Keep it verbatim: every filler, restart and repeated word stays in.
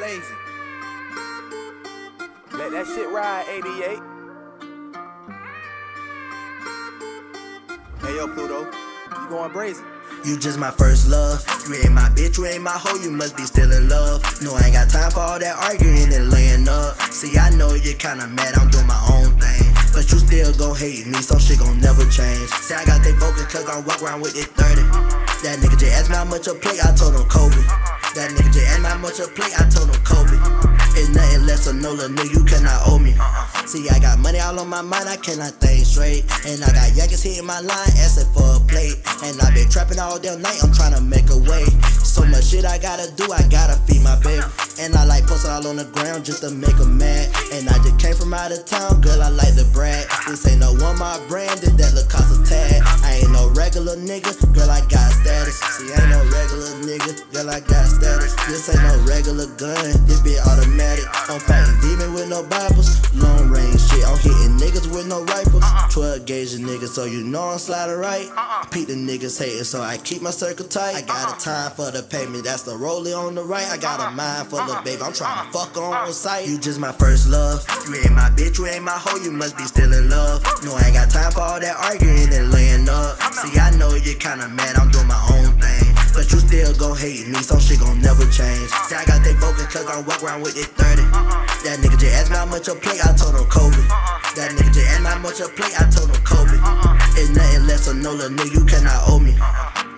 blazing. Let that shit ride, eighty-eight. Hey yo, Pluto, you going brazen? You just my first love. You ain't my bitch, you ain't my hoe, you must be still in love. No, I ain't got time for all that arguing and laying up. See, I know you're kinda mad, I'm doing my own thing, but you still gon' hate me, some shit gon' never change. See, I got that focus cause I walk around with it thirty. That nigga just asked me how much a plate, I told him Kobe. That nigga just asked me how much a plate, I told him Kobe. It's nothing less or no, little nigga, you cannot owe me. See, I got money all on my mind, I cannot think straight. And I got youngest hitting my line, asking for a plate. And I been trapping all damn night, I'm tryna make a way. So much shit I gotta do, I gotta feed my baby. And I like posting all on the ground just to make her mad. And I just came from out of town, girl, I like to brag. This ain't no one my brand, this that Lacoste tag. I ain't no regular nigga, girl, I got status. See, I ain't no regular nigga, girl, I got status. This ain't no regular gun, this be automatic. I'm fighting demon with no Bibles, long range shit. I'm hitting niggas with no rifles, twelve gauge a nigga, so you know I'm sliding right. Peep the niggas hating, so I keep my circle tight. I got a time for the payment, that's the rollie on the right. I got a mind for the baby, I'm trying to fuck on sight. You just my first love. You ain't my bitch, you ain't my hoe, you must be still in love. No, I ain't got time for all that arguing and laying up. See, I know you're kinda mad, I'm doing my own thing, but you still gon' hate me, some shit gon' never change. See, I got that focus cause I walk around with it thirty. That nigga just asked me how much a plate, I told him Kobe. That nigga just asked me how much a plate, I told him Kobe. It's nothing less or no, little nigga, you cannot owe me.